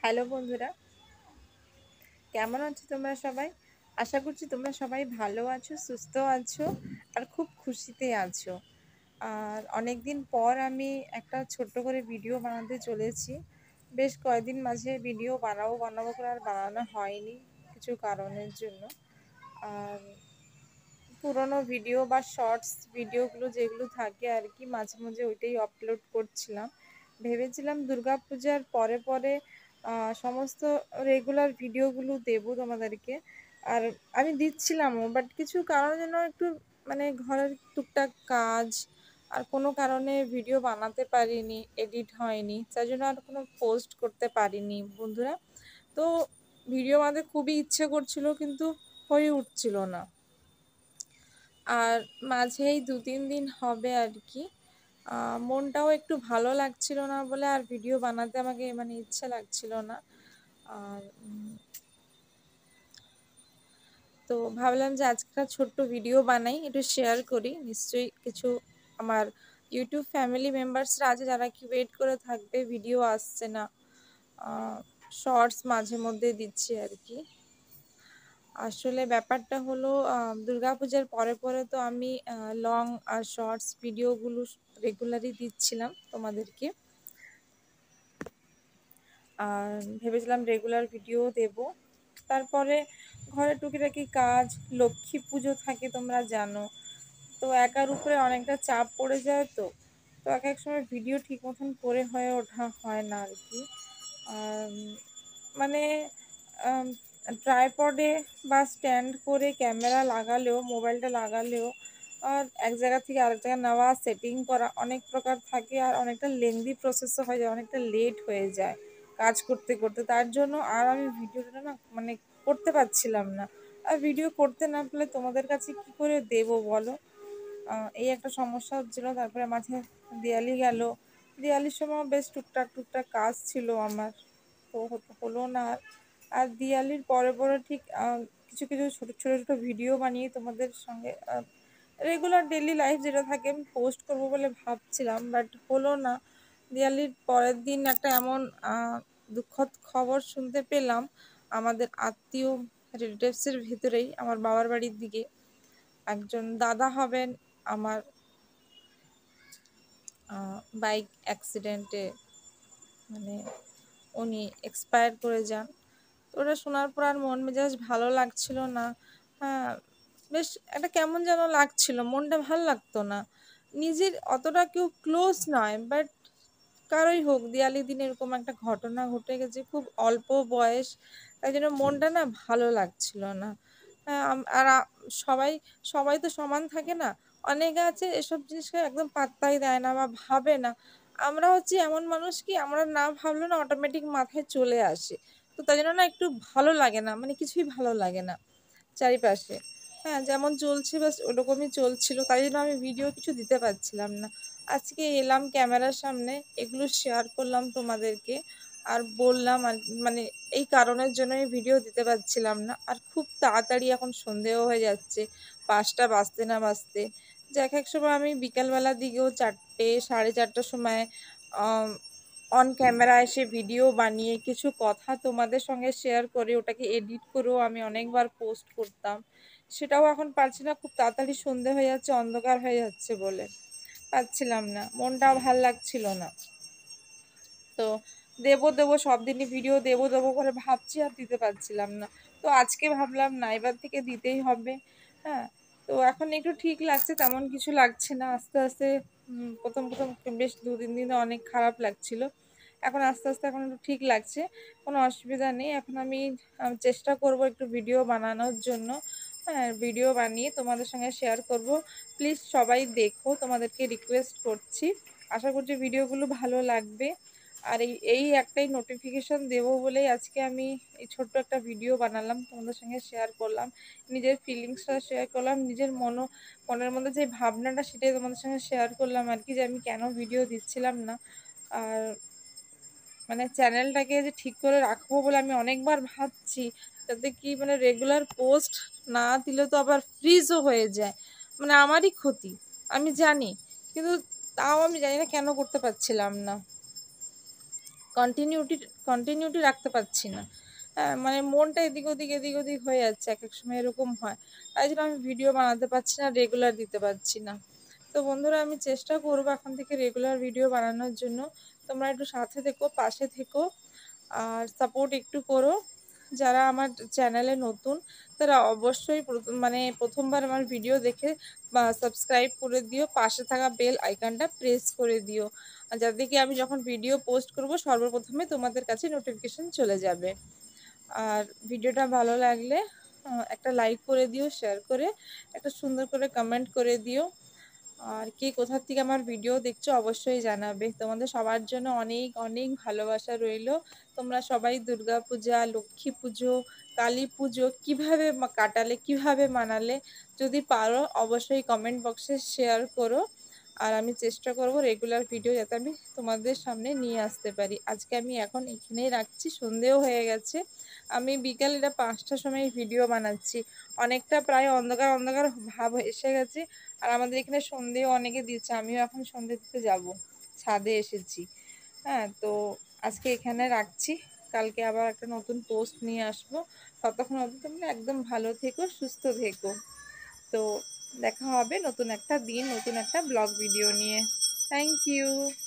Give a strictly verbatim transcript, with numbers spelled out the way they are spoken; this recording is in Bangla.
হ্যালো বন্ধুরা, কেমন আছো তোমরা সবাই? আশা করছি তোমরা সবাই ভালো আছো, সুস্থ আছো আর খুব খুশিতে আছো। আর অনেকদিন পর আমি একটা ছোট্ট করে ভিডিও বানাতে চলেছি। বেশ কয়েকদিন মাঝে ভিডিও বানাবো বানাবো করে আর বানানো হয়নি কিছু কারণের জন্য। আর পুরোনো ভিডিও বা শর্টস ভিডিওগুলো যেগুলো থাকে আর কি, মাঝে মাঝে ওইটাই আপলোড করছিলাম। ভেবেছিলাম দুর্গাপূজার পরে পরে আহ, সমস্ত রেগুলার ভিডিওগুলো দেবো তোমাদেরকে। আর আমি দিচ্ছিলামও, বাট কিছু কারণের জন্য একটু মানে ঘরের টুকটাক কাজ আর কোনো কারণে ভিডিও বানাতে পারিনি, এডিট হয়নি, তার জন্য আর কোনো পোস্ট করতে পারিনি বন্ধুরা। তো ভিডিও বানাতে খুবই ইচ্ছে করছিল, কিন্তু হয়ে উঠছিল না। আর মাঝেই দু তিন দিন হবে আর কি, মনটাও একটু ভালো লাগছিল না বলে আর ভিডিও বানাতে আমাকে মানে ইচ্ছে লাগছিল না। আর তো ভাবলাম যে আজকে ছোট্ট ভিডিও বানাই, একটু শেয়ার করি। নিশ্চয়ই কিছু আমার ইউটিউব ফ্যামিলি মেম্বার্সরা আছে যারা কি ওয়েট করে থাকবে, ভিডিও আসছে না, শর্টস মাঝে মধ্যে দিচ্ছি আর কি। আসলে ব্যাপারটা হলো দুর্গাপূজার পরে পরে তো আমি লং আর শর্টস ভিডিওগুলো রেগুলারই দিচ্ছিলাম তোমাদেরকে। আর ভেবেছিলাম রেগুলার ভিডিও দেব। তারপরে ঘরে টুকিটাকি কাজ, লক্ষ্মী পুজো থাকে তোমরা জানো, তো একার উপরে অনেকটা চাপ পড়ে যায়। তো তো এক এক সময় ভিডিও ঠিক মতন করে হয়ে ওঠা হয় না আর কি। আর মানে ট্রাইপডে বা স্ট্যান্ড করে ক্যামেরা লাগালেও, মোবাইলটা লাগালেও আর এক জায়গা থেকে আরেক জায়গায় নেওয়া, সেটিং করা অনেক প্রকার থাকে, আর অনেকটা লেন্দি প্রসেসও হয়ে যায়, অনেকটা লেট হয়ে যায় কাজ করতে করতে। তার জন্য আর আমি ভিডিওটা না মানে করতে পারছিলাম না। আর ভিডিও করতে না পারলে তোমাদের কাছে কি করে দেব বলো? এই একটা সমস্যা হচ্ছিলো। তারপরে মাঝে দিওয়ালি গেল, দিওয়ালির সময় বেশ টুকটাক টুকটাক কাজ ছিল আমার, তো হলো না। আর আর দিওয়ালির পরে পরে ঠিক কিছু কিছু ছোটো ছোটো ছোটো ভিডিও বানিয়ে তোমাদের সঙ্গে রেগুলার ডেলি লাইফ যেটা থাকে আমি পোস্ট করবো বলে ভাবছিলাম, বাট হলো না। দিওয়ালির পরের দিন একটা এমন দুঃখদ খবর শুনতে পেলাম, আমাদের আত্মীয় রিলেটিভসের ভিতরেই আমার বাবার বাড়ির দিকে একজন দাদা হবেন আমার বাইক অ্যাক্সিডেন্টে মানে উনি এক্সপায়ার করে যান। তো ওটা শোনার পর আর মন মেজাজ ভালো লাগছিল না। হ্যাঁ, বেশ একটা কেমন যেন লাগছিল, মনটা ভালো লাগতো না। নিজের অতটা কেউ ক্লোজ নয়, বাট কারোই হোক দিওয়ালির দিন এরকম একটা ঘটনা ঘটে গেছে, খুব অল্প বয়স, তাই জন্য মনটা না ভালো লাগছিল না। হ্যাঁ, আর সবাই সবাই তো সমান থাকে না, অনেকে আছে এসব জিনিসকে একদম পাত্তাই দেয় না বা ভাবে না। আমরা হচ্ছে এমন মানুষ কি, আমরা না ভাবলে না অটোমেটিক মাথায় চলে আসে। তো তাই জন্য না একটু ভালো লাগে না, মানে কিছুই ভালো লাগে না চারিপাশে। হ্যাঁ, যেমন চলছে বাস ওরকমই চলছিল, তাই জন্য আমি ভিডিও কিছু দিতে পারছিলাম না। আজকে এলাম ক্যামেরার সামনে, এগুলো শেয়ার করলাম তোমাদেরকে। আর বললাম আর মানে এই কারণের জন্যই ভিডিও দিতে পারছিলাম না। আর খুব তাড়াতাড়ি এখন সন্ধেও হয়ে যাচ্ছে, পাঁচটা বাজতে না বাজতে। যে এক এক সময় আমি বিকালবেলার দিকেও চারটে সাড়ে চারটার সময় অন ক্যামেরা এসে ভিডিও বানিয়ে কিছু কথা তোমাদের সঙ্গে শেয়ার করে ওটাকে এডিট করেও আমি অনেকবার পোস্ট করতাম। সেটাও এখন পারছি না, খুব তাড়াতাড়ি সন্ধে হয়ে যাচ্ছে, অন্ধকার হয়ে যাচ্ছে বলে পাচ্ছিলাম না, মনটাও ভাল লাগছিল না। তো দেবো দেবো সব দিনই ভিডিও দেবো দেবো করে ভাবছি, আর দিতে পারছিলাম না। তো আজকে ভাবলাম না, এবার থেকে দিতেই হবে। হ্যাঁ, তো এখন একটু ঠিক লাগছে, তেমন কিছু লাগছে না। আস্তে আস্তে প্রথম প্রথম বেশ দু তিন দিন অনেক খারাপ লাগছিল, এখন আস্তে আস্তে এখন একটু ঠিক লাগছে, কোনো অসুবিধা নেই। এখন আমি চেষ্টা করব একটু ভিডিও বানানোর জন্য। হ্যাঁ, ভিডিও বানিয়ে তোমাদের সঙ্গে শেয়ার করব। প্লিজ সবাই দেখো, তোমাদেরকে রিকোয়েস্ট করছি। আশা করছি ভিডিওগুলো ভালো লাগবে। আর এই এই একটাই নোটিফিকেশন দেবো বলেই আজকে আমি এই ছোট্ট একটা ভিডিও বানালাম, তোমাদের সঙ্গে শেয়ার করলাম, নিজের ফিলিংসটা শেয়ার করলাম, নিজের মনো মনের মধ্যে যে ভাবনাটা সেটাই তোমাদের সঙ্গে শেয়ার করলাম আর কি, যে আমি কেন ভিডিও দিচ্ছিলাম না। আর মানে চ্যানেলটাকে যে ঠিক করে রাখবো বলে আমি অনেকবার ভাবছি, যাতে কি মানে রেগুলার পোস্ট না দিলে তো আবার ফ্রিজও হয়ে যায়, মানে আমারই ক্ষতি আমি জানি, কিন্তু তাও আমি জানি না কেন করতে পারছিলাম না। কন্টিনিউটি কন্টিনিউটি রাখতে পারছি না। হ্যাঁ, মানে মনটা এদিক ওদিক এদিক ওদিক হয়ে যাচ্ছে, এক এক সময় এরকম হয়। তাই জন্য আমি ভিডিও বানাতে পারছি না, রেগুলার দিতে পারছি না। তো বন্ধুরা, আমি চেষ্টা করবো এখন থেকে রেগুলার ভিডিও বানানোর জন্য। তোমরা একটু সাথে থেকো, পাশে থেকো, আর সাপোর্ট একটু করো। যারা আমার চ্যানেলে নতুন তারা অবশ্যই মানে প্রথমবার আমার ভিডিও দেখে বা সাবস্ক্রাইব করে দিও, পাশে থাকা বেল আইকনটা প্রেস করে দিও, আর যাতে কি আমি যখন ভিডিও পোস্ট করব সর্বপ্রথমে তোমাদের কাছে নোটিফিকেশন চলে যাবে। আর ভিডিওটা ভালো লাগলে একটা লাইক করে দিও, শেয়ার করে একটা সুন্দর করে কমেন্ট করে দিও। আর কে কোথা থেকে আমার ভিডিও দেখছো অবশ্যই জানাবে। তোমাদের সবার জন্য অনেক অনেক ভালোবাসা রইল। তোমরা সবাই দুর্গা পূজা, লক্ষ্মী পুজো, কালী পুজো কীভাবে কাটালে, কিভাবে মানালে, যদি পারো অবশ্যই কমেন্ট বক্সে শেয়ার করো। আর আমি চেষ্টা করব রেগুলার ভিডিও যাতে আমি তোমাদের সামনে নিয়ে আসতে পারি। আজকে আমি এখন এখানেই রাখছি, সন্ধেও হয়ে গেছে। আমি বিকাল এটা পাঁচটার সময় ভিডিও বানাচ্ছি, অনেকটা প্রায় অন্ধকার অন্ধকার ভাব এসে গেছে। আর আমাদের এখানে সন্ধেও অনেকে দিচ্ছে, আমিও এখন সন্ধে দিতে যাব, ছাদে এসেছি। হ্যাঁ, তো আজকে এখানে রাখছি, কালকে আবার একটা নতুন পোস্ট নিয়ে আসবো। ততক্ষণ অবধি তোমরা একদম ভালো থেকো, সুস্থ থেকো। তো দেখা হবে নতুন একটা দিন, নতুন একটা ব্লগ ভিডিও নিয়ে। Thank you.